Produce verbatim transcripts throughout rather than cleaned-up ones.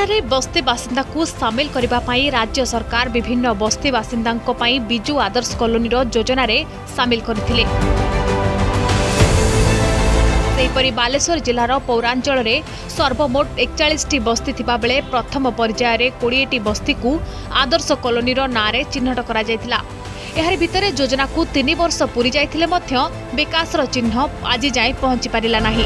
एठारे बस्ती बासिंदा को सामिल करबा पई राज्य सरकार विभिन्न बस्ती बासिंदा पई बिजु आदर्श कॉलोनी योजना रे सामिल करथिले। सेहीपरि बालेश्वर जिलार पौरांचल रे सर्वमोट एकचालीस टी बस्ती थिबा बेले प्रथम पर्याय रे बीस टी बस्ती को आदर्श कॉलोनी रो नारे चिन्हट करा जायतिला। एहार भितरे योजना को तीन वर्ष पूरी जायथिले मध्य विकास रो चिन्ह आज जाय पहुंची पारिला नाही।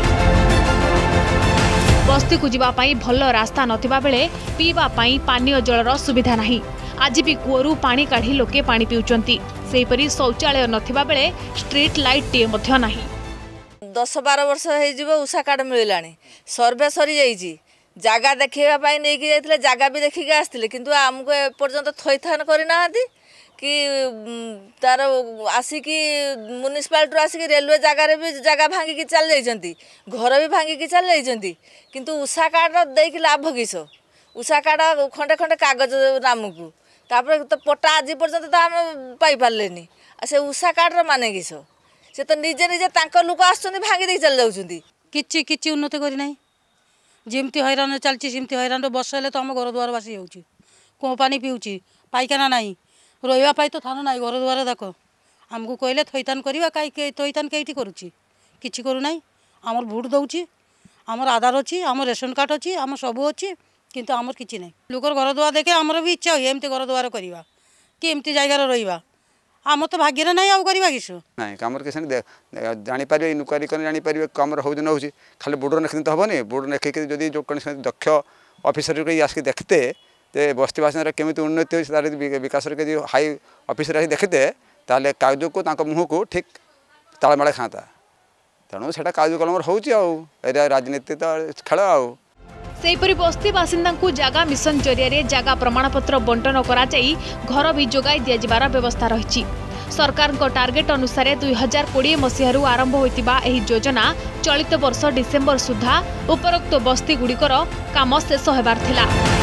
बस्ती को जीवा पाई भल रास्ता नथिबा बेले पीवा पाई पानीय जलर सुविधा नाही। आज भी कूअरु पानी काढ़ी लोके पानी पिउचंती। सेहीपरि शौचालय नथिबा बेले स्ट्रीट लाइट टे मध्य नाही। दस बारह वर्ष हो जीव उषा कार्ड मिलानी सर्वे सरी जाइए जगह देखा नहीं जाते जगह भी देखिक आसते कि आमको एपर्तंत थईथान करना कि तार आसिक म्युनिसिपालिटी आसिक रेलवे जगार भी जगह भांगिकी चल जाती घर भी भांगिकी चल जाती किंतु उषा कार्ड देख लाभ किस उषा कार्ड खंडे खंडे कागज नामक तापर तो पट्टा आज पर्यंत तो आम पाई पारे से उषा कार्ड माने किस से तो निजे निजे तांको लोक आसुनी भांगी दे चल जाउछुंती किछि किछि उन्नति करी नाही जेमती हैरान चलछि सेमती हैरान बसले तो हम घर द्वार बासी होउछि को पानी पिउछि पाइखाना नाही रोइवा पाई तो थाना नाही घर द्वार देखो हमको कहले थैतान करबा काई के थैतान केइठी करूछि किछि करू नाही हमर भोट दउछि हमर आधार अछि हमर रेशन कार्ड अछि हमर सब अछि किंतु हमर किछि नाही लोकर घर द्वार देखे हमर भी इच्छा होय एमती घर द्वार करबा कि एमती जायगा रहिबा आम तो भाग्य ना आउ करवा किस ना कमर के जापर इनक्वारी कर जापर कमर हो दिन हो खाली बोर्डर नेखते तो हेनी बोर्डर नेखे जदि जो कौन दक्ष अफिसर आसिक देखते तो बस्ती बासिंदा केमी उन्नति हो विकास हाई अफिसर आस देखते ताले काजू को मुँह को ठीक तालमेल खाता तेणु से काजू कलम हो राजनीति तो खेल आउ सेहीपरि बस्ती बासिंदा को जागा मिशन जरिया जागा प्रमाणपत्र बंटन करा जाई घर भी जोगाई दिया जिबार व्यवस्था रही। सरकार को टार्गेट अनुसार दुई हजार कोड़े मसीह आरंभ होइतिबा एही योजना चलित वर्ष डिसेम्बर सुधा उपरोक्त बस्ती गुड़िकर काम शेष होबार थिला।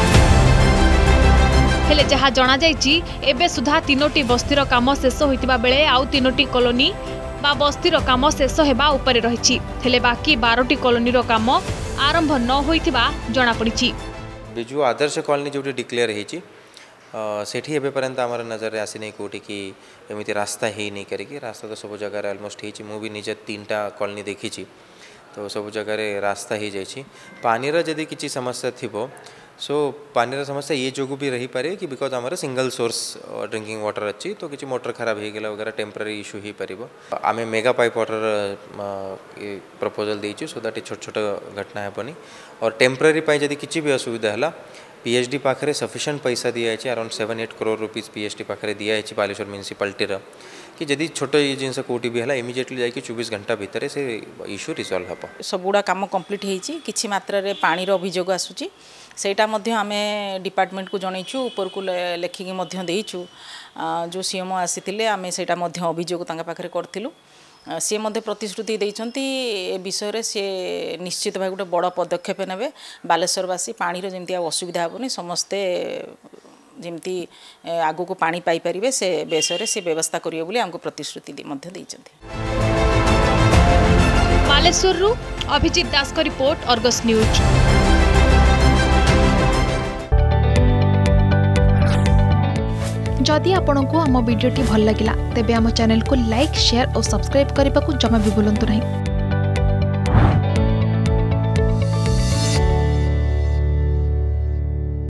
हेले जहा जणा जाइछि एबे सुधा तीनोटी बस्तीर काम शेष होइतिबा बेले आउ तीनोटी कॉलोनी बा बस्तीर काम शेष हेबा उपरे रहिछि। हेले बाकी बारह कॉलोनीर काम आरंभ न होइथिबा जणा पड़िछि। बिजु आदर्श कॉलोनी जो डिक्लेयर होती सेठी एबे पर्यंत आमर नजर आसी नहीं कोटी कि एमती रास्ता ही नहीं करी रास्ता तो सब जगह अलमोस्ट हो मुझे निजे तीन टा कॉलोनी देखी तो सब जगह रास्ता ही जाइए पानीर जदि किसी समस्या थी सो पानीर समस्या ये जो भी रही पारे कि बिकज आमर सिंगल सोर्स ड्रिंकिंग वाटर अच्छी तो किसी मोटर खराब हो गला वगैरह टेम्पररी इश्यू हो पार आम मेगा पाइप वाटर प्रपोजल देचु सो दैट छोट छोट घटना हेनी और टेम्पररी जदि किसी भी असुविधा है पीएचडी पाखे सफिशिएंट पैसा दिखाई around seven eight crore rupees PhD पाखे दिखाई बालेश्वर म्युनिसिपालिटीर कि जदि छोट ये जिनस कौटी भी है इमिडिएटली जाकि चौबीस घंटा भितर से इश्यू रिजल्व हम सबुड़ा काम कंप्लीट होती किसी मात्रा रे पानी अभियोग आसूची सेटा मध्य आमे डिपार्टमेंट को जनईचु ऊपर को लेखिकी मध्य देइचु जो सीएम आसीथिले आमे सेटा मध्य अभियोग तांका पाखरे करथिलु सी मध्य प्रतिश्रुति देइचंती ए विषय रे से निश्चित भाव गोटे बड़ पदक्षेप नेबे बालेश्वरवासी पानी जमती असुविधा हेबनी समस्ते जमती आगु को पानी पाई परिबे से विषय से व्यवस्था करियो बोली हमको प्रतिश्रुति मध्य देइचंती। बालेश्वर रु अभिजीत दास का रिपोर्ट अर्गस न्यूज। जदि आपंक आम भिडी भल लगा तेब आम चैनल को लाइक शेयर और सब्सक्राइब करने को जमा भी भूलु नहीं।